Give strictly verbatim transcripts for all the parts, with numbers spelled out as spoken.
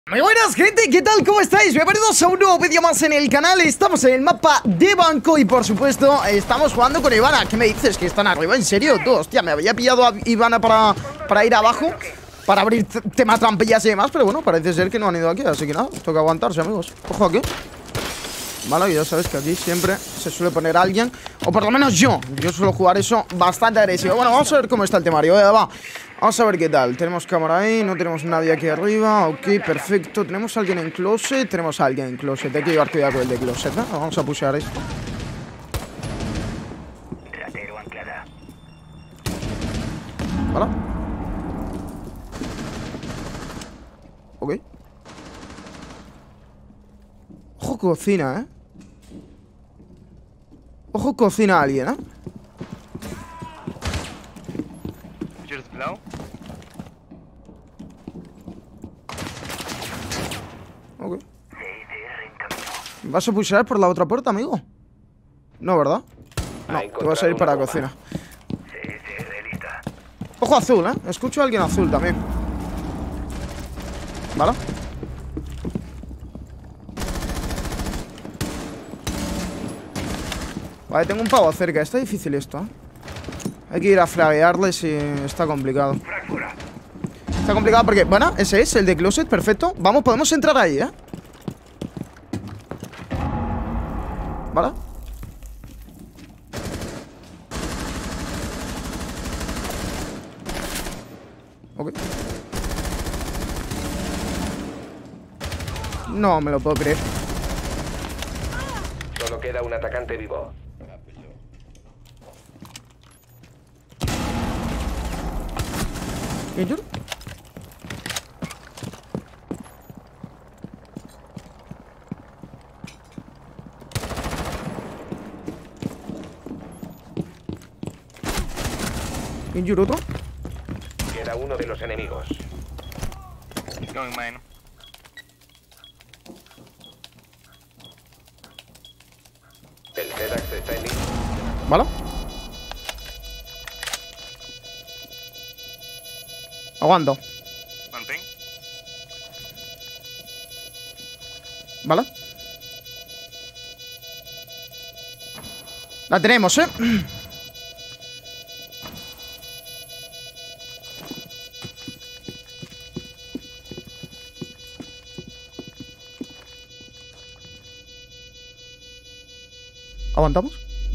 Muy buenas, gente, ¿qué tal? ¿Cómo estáis? Bienvenidos a un nuevo vídeo más en el canal. Estamos en el mapa de Banco y, por supuesto, estamos jugando con Ivana. ¿Qué me dices? ¿Que están arriba? ¿En serio? Tú, hostia, me había pillado a Ivana para, para ir abajo, para abrir temas trampillas y demás. Pero bueno, parece ser que no han ido aquí, así que nada, toca aguantarse, amigos. Ojo aquí. Vale, ya sabes que aquí siempre se suele poner alguien, o por lo menos yo Yo suelo jugar eso bastante agresivo. Bueno, vamos a ver cómo está el temario, eh, va. Vamos a ver qué tal. Tenemos cámara ahí, no tenemos nadie aquí arriba. Ok, perfecto. Tenemos a alguien en closet. Tenemos a alguien en closet. Hay que llevar cuidado con el de closet, ¿eh? Vamos a pushear esto. Vale. Ok. Ojo, cocina, ¿eh? Ojo, cocina a alguien, ¿eh? Ok. ¿Vas a pushear por la otra puerta, amigo? No, ¿verdad? No, te vas a ir para la cocina. Ojo azul, ¿eh? Escucho a alguien azul también. ¿Vale? Vale, tengo un pavo cerca. Está difícil esto, ¿eh? Hay que ir a fraguearles y está complicado. Está complicado porque... Bueno, ese es el de closet, perfecto. Vamos, podemos entrar ahí, ¿eh? ¿Vale? Ok. No me lo puedo creer. Solo queda un atacante vivo. ¿Injur? ¿Injur otro? Queda uno de los enemigos. Going mine. El Zedax está en línea. ¿Vale? Aguanto. One thing. ¿Vale? La tenemos, ¿eh? ¿Aguantamos?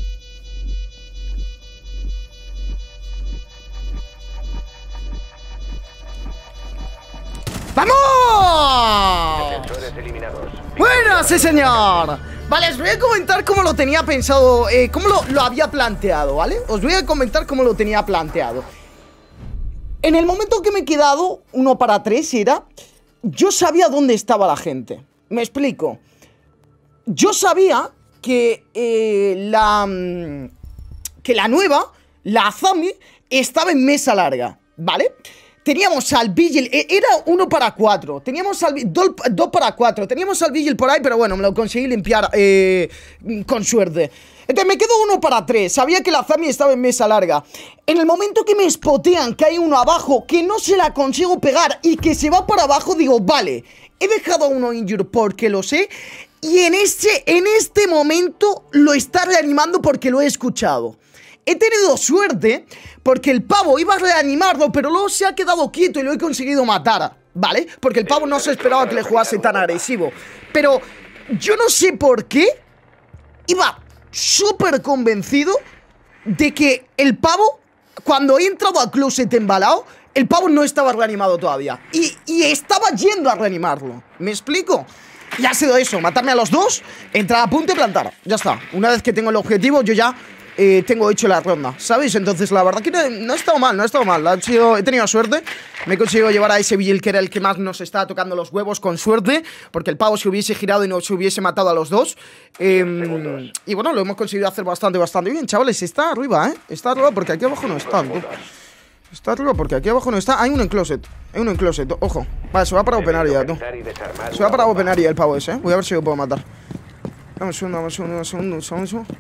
¡Vamos! Defensores eliminados. ¡Bueno, sí, señor! Vale, os voy a comentar cómo lo tenía pensado, eh, cómo lo, lo había planteado, ¿vale? Os voy a comentar cómo lo tenía planteado. En el momento que me he quedado uno para tres era... Yo sabía dónde estaba la gente. Me explico. Yo sabía que eh, la... Que la nueva, la Azami, estaba en mesa larga, ¿vale? Teníamos al Vigil, era uno para cuatro. Teníamos al dos, dos para cuatro. Teníamos al Vigil por ahí, pero bueno, me lo conseguí limpiar eh, con suerte. Entonces me quedo uno para tres. Sabía que la Azami estaba en mesa larga. En el momento que me spotean que hay uno abajo, que no se la consigo pegar y que se va para abajo, digo, vale, he dejado a uno injured porque lo sé. Y en este, en este momento lo está reanimando porque lo he escuchado. He tenido suerte porque el pavo iba a reanimarlo, pero luego se ha quedado quieto y lo he conseguido matar, ¿vale? Porque el pavo no se esperaba que le jugase tan agresivo. Pero yo no sé por qué iba súper convencido de que el pavo, cuando he entrado a closet embalado, el pavo no estaba reanimado todavía. Y, y estaba yendo a reanimarlo. ¿Me explico? Y ha sido eso, matarme a los dos, entrar a punto y plantar. Ya está. Una vez que tengo el objetivo, yo ya... Eh, tengo hecho la ronda, ¿sabéis? Entonces la verdad que no, no ha estado mal, no ha estado mal. Ha sido, he tenido suerte. Me he conseguido llevar a ese Vigil que era el que más nos estaba tocando los huevos con suerte, porque el pavo se hubiese girado y no se hubiese matado a los dos. eh, Y bueno, lo hemos conseguido hacer bastante, bastante bien, chavales. Está arriba, ¿eh? Está arriba porque aquí abajo no están, tú. Está arriba porque aquí abajo no está. Hay uno en closet, hay uno en closet, ojo. Vale, se va para open area, tú. Se va para open area el pavo ese, ¿eh? Voy a ver si lo puedo matar. Dame un segundo, dame un segundo, dame un segundo, dame un segundo.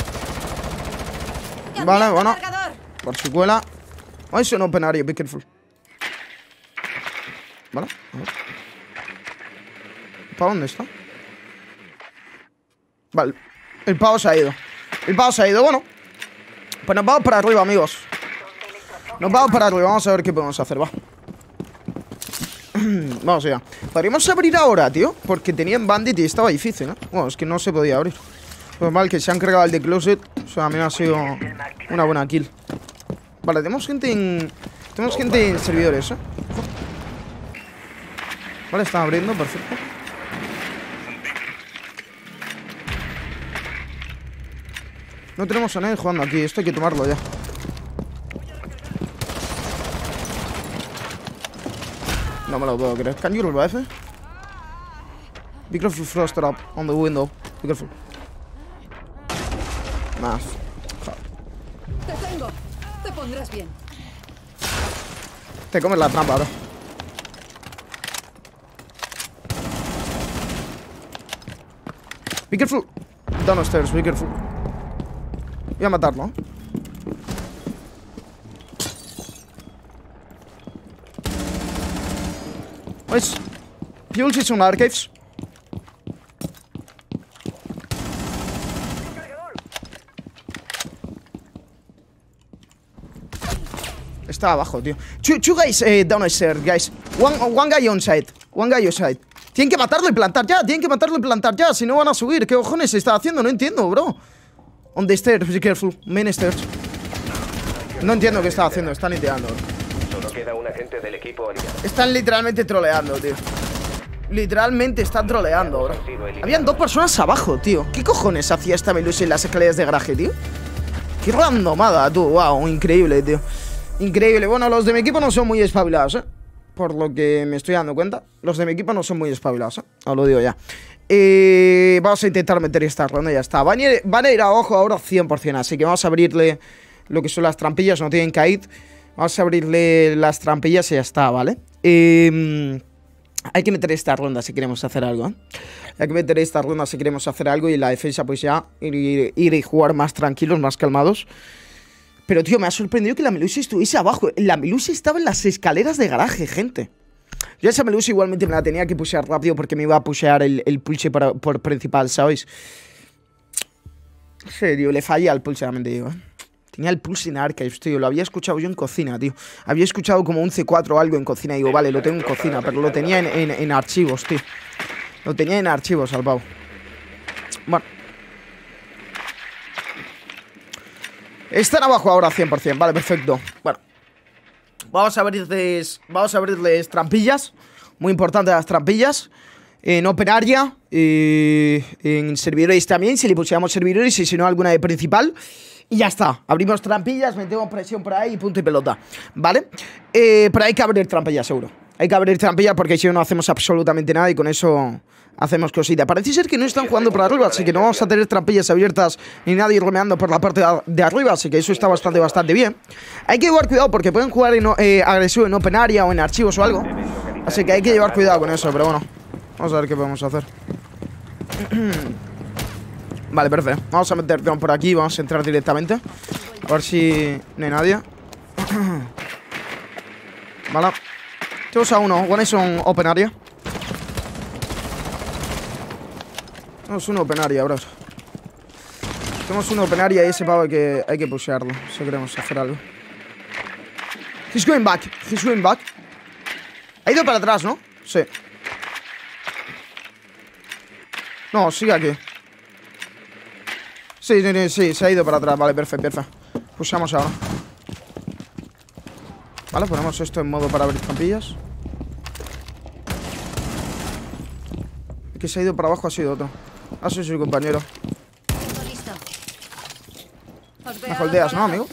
Vale, bueno. Por su cuela. Oh, es un open area, be careful. Vale. ¿Para dónde está? Vale. El pavo se ha ido. El pavo se ha ido, bueno. Pues nos vamos para arriba, amigos. Nos vamos para arriba, vamos a ver qué podemos hacer, va. Vamos allá. Podríamos abrir ahora, tío, porque tenían bandit y estaba difícil, ¿no? Bueno, es que no se podía abrir. Pues mal que se han cargado el de closet. O sea, a mí ha sido una buena kill. Vale, tenemos gente en... Tenemos gente en servidores, ¿eh? Vale, están abriendo, perfecto. No tenemos a nadie jugando aquí, esto hay que tomarlo ya. No me lo puedo creer. Can you revive? Be careful, frost up on the window. Be careful. Más. Te tengo. Te pondrás bien. Te comes la trampa, bro. Be careful. Downstairs, be careful. Voy a matarlo. Pues Pulse is on archives. Está abajo, tío. Two, two guys eh, downstairs, guys. One, one guy on side. One guy on side. Tienen que matarlo y plantar ya. Tienen que matarlo y plantar ya. Si no van a subir. ¿Qué cojones se está haciendo? No entiendo, bro. On the stairs, be careful. Main stairs. No entiendo qué está haciendo. Están ideando, bro. Solo queda un agente del equipo aliado. Están literalmente troleando, tío. Literalmente están troleando, bro. Habían dos personas abajo, tío. ¿Qué cojones hacía esta Melusi en las escaleras de garaje, tío? Qué randomada, tú. Wow, increíble, tío. Increíble. Bueno, los de mi equipo no son muy espabilados, ¿eh? Por lo que me estoy dando cuenta. Los de mi equipo no son muy espabilados, ¿eh? Os lo digo ya. Eh, vamos a intentar meter esta ronda y ya está. Van a, ir, van a ir abajo ahora cien por cien. Así que vamos a abrirle lo que son las trampillas. No tienen caído. Vamos a abrirle las trampillas y ya está, ¿vale? Eh, hay que meter esta ronda si queremos hacer algo, ¿eh? Hay que meter esta ronda si queremos hacer algo. Y la defensa pues ya ir, ir, ir y jugar más tranquilos, más calmados. Pero, tío, me ha sorprendido que la Melusi estuviese abajo. La Melusi estaba en las escaleras de garaje, gente. Yo esa Melusi igualmente me la tenía que pushear rápido porque me iba a pushear el, el pulse por, por principal, ¿sabéis? Sí, tío, le falla al pulse, realmente digo, ¿eh? Tenía el pulse en archives, tío. Lo había escuchado yo en cocina, tío. Había escuchado como un C cuatro o algo en cocina. Y digo, vale, lo tengo en cocina. Pero lo tenía en, en, en archivos, tío. Lo tenía en archivos, al pavo. Bueno. Están abajo ahora cien por cien. Vale, perfecto. Bueno. Vamos a abrirles, vamos a abrirles trampillas. Muy importante las trampillas. En Open Area. Eh, en servidores también. Si le pusiéramos servidores y si no alguna de principal. Y ya está, abrimos trampillas, metemos presión por ahí y punto y pelota, ¿vale? Eh, pero hay que abrir trampillas, seguro. Hay que abrir trampillas porque si no, no hacemos absolutamente nada y con eso hacemos cosita. Parece ser que no están jugando por arriba, así que no vamos a tener trampillas abiertas ni nadie romeando por la parte de arriba, así que eso está bastante, bastante bien. Hay que llevar cuidado porque pueden jugar en, eh, agresivo en Open Area o en archivos o algo. Así que hay que llevar cuidado con eso, pero bueno. Vamos a ver qué podemos hacer. Vale, perfecto. Vamos a meter por aquí. Vamos a entrar directamente. A ver si no hay nadie. Vale. Tenemos a uno. One is on Open Area. Tenemos un Open Area, bros. Tenemos un Open Area y ese pavo hay que, hay que pushearlo. Si queremos hacer algo. He's going back. He's going back. Ha ido para atrás, ¿no? Sí. No, sigue aquí. Sí, sí, sí, se ha ido para atrás. Vale, perfecto, perfecto. Pushamos ahora. Vale, ponemos esto en modo para abrir trampillas. El que se ha ido para abajo ha sido otro. Ha sido su compañero. Me holdeas, ¿no, amigo?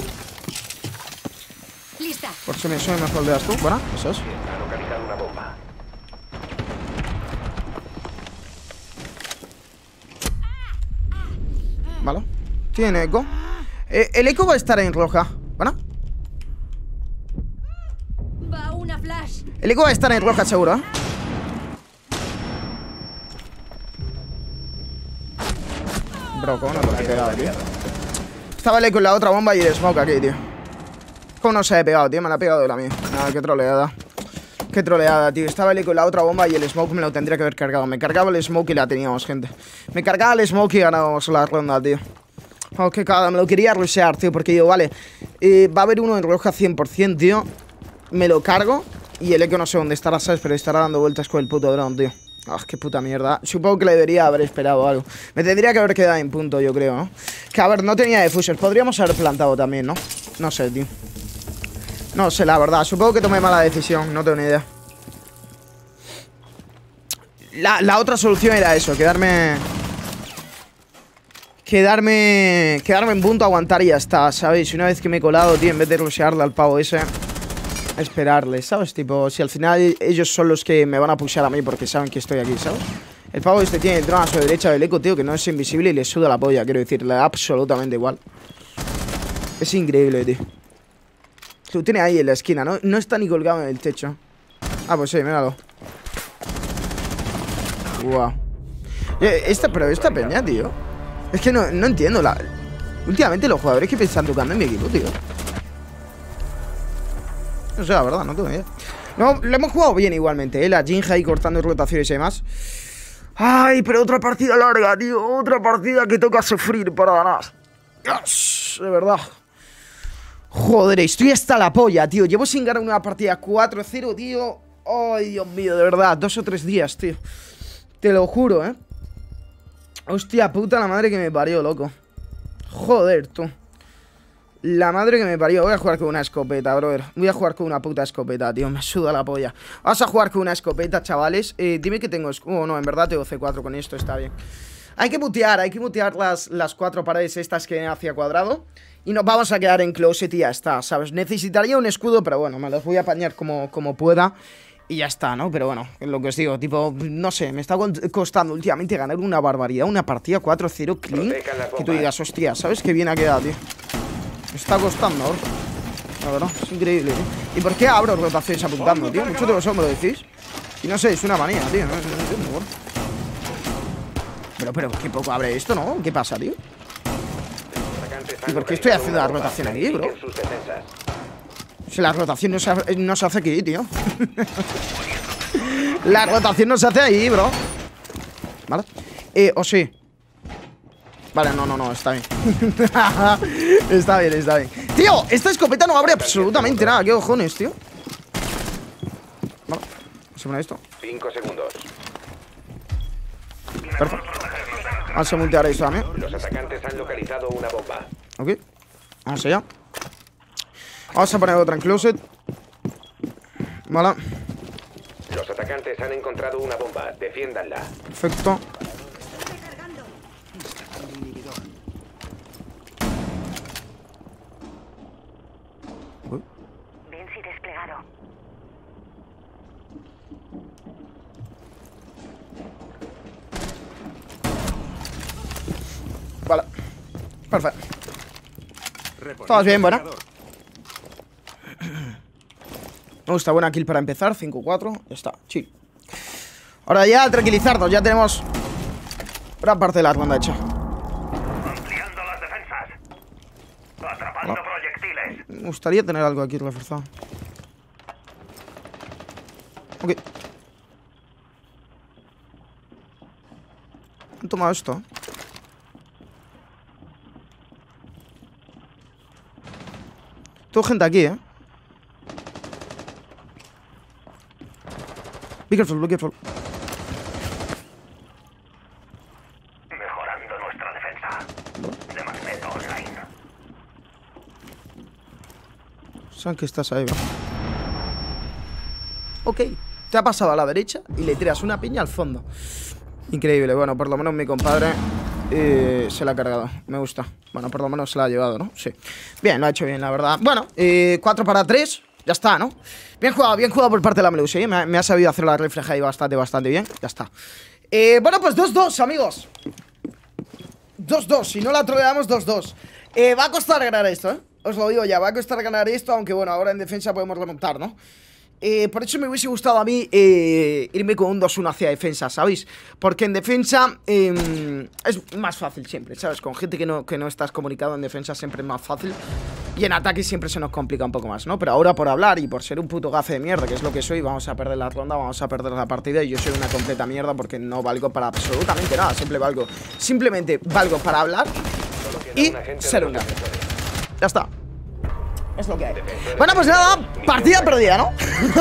Lista. Por si me suena, me holdeas tú. Bueno, eso es. Ha localizado una bomba. Vale. Tiene eco. Eh, el eco va a estar en roja. ¿Vale? Va una flash. El eco va a estar en roja, seguro, ¿eh? Bro, ¿cómo no te la he pegado, tío? Estaba el eco en la otra bomba y el smoke aquí, tío. ¿Cómo no se ha pegado, tío? Me la ha pegado de la mía. Nada, qué troleada. Qué troleada, tío. Estaba él con la otra bomba y el smoke me lo tendría que haber cargado. Me cargaba el smoke y la teníamos, gente. Me cargaba el smoke y ganábamos la ronda, tío. Oh, qué cagada. Me lo quería rushear, tío. Porque digo, vale, eh, va a haber uno en roja cien por cien, tío. Me lo cargo y el eco no sé dónde estará, ¿sabes? Pero estará dando vueltas con el puto drone, tío. Ah, qué puta mierda. Supongo que le debería haber esperado algo. Me tendría que haber quedado en punto, yo creo, ¿no? Que a ver, no tenía defusers. Podríamos haber plantado también, ¿no? No sé, tío. No sé, la verdad. Supongo que tomé mala decisión. No tengo ni idea. La, la otra solución era eso, quedarme... Quedarme... Quedarme en punto, aguantar y ya está, ¿sabéis? Una vez que me he colado, tío, en vez de rushearle al pavo ese, esperarle, ¿sabes? Tipo, si al final ellos son los que me van a pushear a mí porque saben que estoy aquí, ¿sabes? El pavo este tiene el drone a su derecha del eco, tío, que no es invisible y le suda la polla, quiero decir, le da absolutamente igual. Es increíble, tío. Lo tiene ahí en la esquina, ¿no? No está ni colgado en el techo. Ah, pues sí, míralo. Wow. Esta, pero esta peña, tío. Es que no, no entiendo la... Últimamente los jugadores que están tocando en mi equipo, tío. No sé, la verdad, no tengo ni idea. No, lo hemos jugado bien igualmente, ¿eh? La Jinja ahí cortando rotaciones y demás. Ay, pero otra partida larga, tío. Otra partida que toca sufrir para ganar. Dios, de verdad. Joder, estoy hasta la polla, tío. Llevo sin ganar una partida cuatro cero, tío. Ay, Dios mío, de verdad. Dos o tres días, tío. Te lo juro, ¿eh? Hostia puta, la madre que me parió, loco. Joder, tú. La madre que me parió. Voy a jugar con una escopeta, brother. Voy a jugar con una puta escopeta, tío. Me suda la polla. Vamos a jugar con una escopeta, chavales. eh, Dime que tengo... Oh, no, en verdad tengo C cuatro con esto, está bien. Hay que mutear, hay que mutear las, las cuatro paredes estas que hacia cuadrado. Y nos vamos a quedar en closet y ya está, ¿sabes? Necesitaría un escudo, pero bueno, me los voy a apañar como, como pueda. Y ya está, ¿no? Pero bueno, lo que os digo, tipo, no sé, me está costando últimamente ganar una barbaridad. Una partida cuatro cero clean. Que tú digas, hostia, ¿sabes qué bien ha quedado, tío? Me está costando, ¿no? La verdad, es increíble, tío. ¿Y por qué abro rotaciones apuntando, tío? Muchos de vosotros me lo decís. Y no sé, es una manía, tío. No, no, no entiendo, bueno. Pero, pero, qué poco abre esto, ¿no? ¿Qué pasa, tío? ¿Y por qué estoy haciendo la rotación aquí, bro? Si la rotación no se, hace, no se hace aquí, tío. La rotación no se hace ahí, bro. ¿Vale? Eh, o sí. Vale, no, no, no, está bien. Está bien, está bien. Tío, esta escopeta no abre absolutamente nada. ¿Qué cojones, tío? Vale, se pone esto. Cinco segundos. Perfecto. Vamos a multear esto también. Los atacantes han localizado una bomba. Ok. Vamos allá. Vamos a poner otra en closet. Vale. Los atacantes han encontrado una bomba. Defiéndanla. Perfecto. Vinci desplegado. Vale. Perfecto. Estamos bien, bueno. Me gusta, buena kill para empezar. cinco cuatro, ya está, chill. Ahora ya, tranquilizarnos, ya tenemos gran parte de la ronda hecha. Ampliando las defensas. Atrapando No. proyectiles. Me gustaría tener algo aquí reforzado. Ok. Han tomado esto. Tengo gente aquí, eh. Be careful, be careful. Mejorando nuestra defensa. De Magneto Online. Saben que estás ahí, ¿va? Ok, te ha pasado a la derecha y le tiras una piña al fondo. Increíble, bueno, por lo menos mi compadre eh, se la ha cargado. Me gusta. Bueno, por lo menos se la ha llevado, ¿no? Sí. Bien, lo ha hecho bien, la verdad. Bueno, eh, cuatro para tres. Ya está, ¿no? Bien jugado, bien jugado por parte de la Melusi, ¿eh? me, me ha sabido hacer la refleja ahí bastante, bastante bien. Ya está. Eh, bueno, pues dos dos, amigos. dos dos, si no la troleamos, dos dos. eh, Va a costar ganar esto, ¿eh? Os lo digo ya, va a costar ganar esto. Aunque bueno, ahora en defensa podemos remontar, ¿no? Eh, por eso me hubiese gustado a mí eh, irme con un dos uno hacia defensa, ¿sabéis? Porque en defensa eh, es más fácil siempre, ¿sabes? Con gente que no, que no estás comunicado en defensa siempre es más fácil. Y en ataque siempre se nos complica un poco más, ¿no? Pero ahora por hablar y por ser un puto gafe de mierda, que es lo que soy, vamos a perder la ronda, vamos a perder la partida. Y yo soy una completa mierda porque no valgo para absolutamente nada. Siempre valgo, simplemente valgo para hablar y ser un gafe. Ya está. Es lo que hay. Bueno, pues nada, partida perdida, ¿no?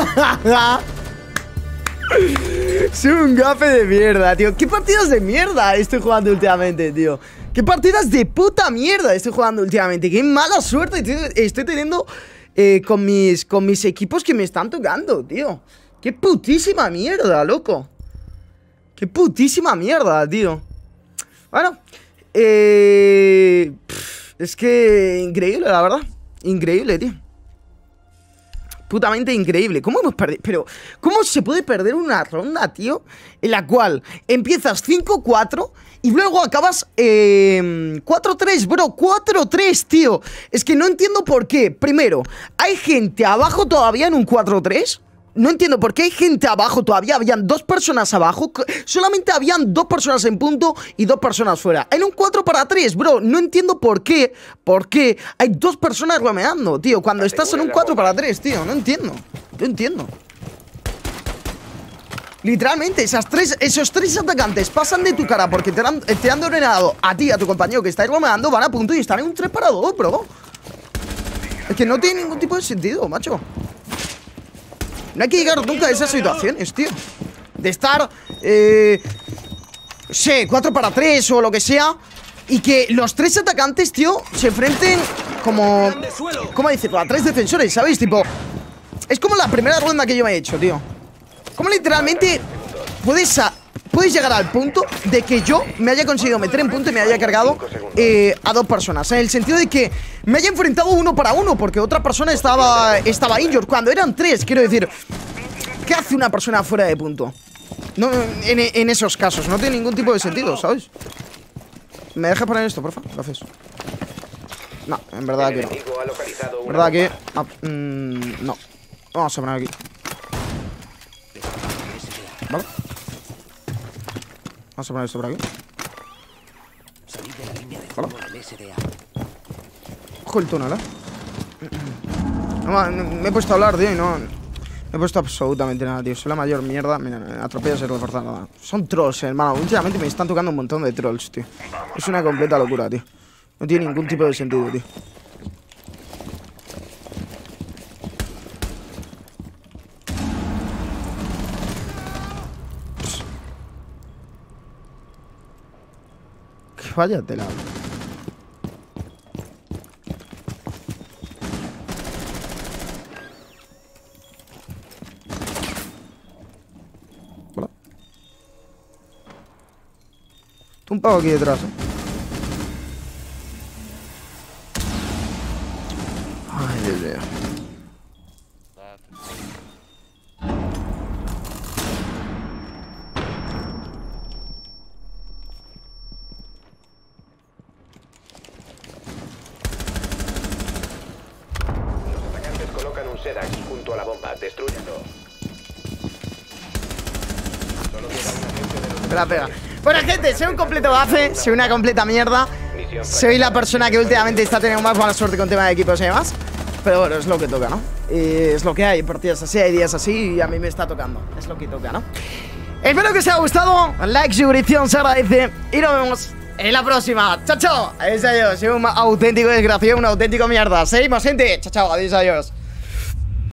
Soy un gafe de mierda, tío. ¿Qué partidas de mierda estoy jugando últimamente, tío? ¿Qué partidas de puta mierda estoy jugando últimamente? Qué mala suerte estoy teniendo eh, con, mis, con mis equipos que me están tocando, tío. Qué putísima mierda, loco. Qué putísima mierda, tío. Bueno, eh, pff, es que increíble, la verdad. Increíble, tío. Putamente increíble. ¿Cómo hemos perdido? Pero, ¿cómo se puede perder una ronda, tío? En la cual empiezas cinco cuatro y luego acabas eh, cuatro tres, bro. cuatro tres, tío. Es que no entiendo por qué. Primero, hay gente abajo todavía en un cuatro tres. No entiendo por qué hay gente abajo todavía. Habían dos personas abajo. Solamente habían dos personas en punto y dos personas fuera. En un cuatro para tres, bro. No entiendo por qué. ¿Por qué hay dos personas romeando, tío? Cuando estás en un cuatro para tres, tío. No entiendo. No entiendo. Literalmente, esas tres, esos tres atacantes pasan de tu cara porque te han, te han ordenado a ti y a tu compañero que estáis romeando, van a punto y están en un tres para dos, bro. Es que no tiene ningún tipo de sentido, macho. No hay que llegar nunca a esas situaciones, tío. De estar, eh, no sé, cuatro para tres o lo que sea. Y que los tres atacantes, tío, se enfrenten como, ¿cómo decirlo? A tres defensores, ¿sabéis? Tipo, es como la primera ronda que yo me he hecho, tío. Como literalmente puedes, a, puedes llegar al punto de que yo me haya conseguido meter en punto y me haya cargado eh, a dos personas. En el sentido de que me haya enfrentado uno para uno porque otra persona estaba, estaba injured. Cuando eran tres, quiero decir, ¿qué hace una persona fuera de punto? No, en, en esos casos, no tiene ningún tipo de sentido, ¿sabes? ¿Me dejas poner esto, porfa? Gracias. No, en verdad que no. En verdad que... Ah, mmm, no. Vamos a poner aquí. ¿Vale? Vamos a poner esto por aquí. ¿Vale? Cojo el túnel, ¿eh? No, me he puesto a hablar, tío, y no... No he puesto absolutamente nada, tío. Soy la mayor mierda. Mira, atropellas y reforzar nada. Son trolls, hermano. Últimamente me están tocando un montón de trolls, tío. Es una completa locura, tío. No tiene ningún tipo de sentido, tío. Vaya tela. Hola. Tú un poco aquí detrás, ¿eh? Ay, Dios mío. Sedax junto a la bomba, destrúyelo. Solo queda una gente de los... Espera, espera. Bueno, gente, soy un completo gafe, soy una completa mierda. Soy la persona que últimamente está teniendo más mala suerte con tema de equipos y demás. Pero bueno, es lo que toca, ¿no? Y es lo que hay, partidas así, hay días así y a mí me está tocando. Es lo que toca, ¿no? Espero que os haya gustado. Like, suscripción, se agradece. Y nos vemos en la próxima. Chao, chao. Adiós, adiós. Soy un auténtico desgraciado, un auténtico mierda. Seguimos, gente. Chao, chao. Adiós, adiós.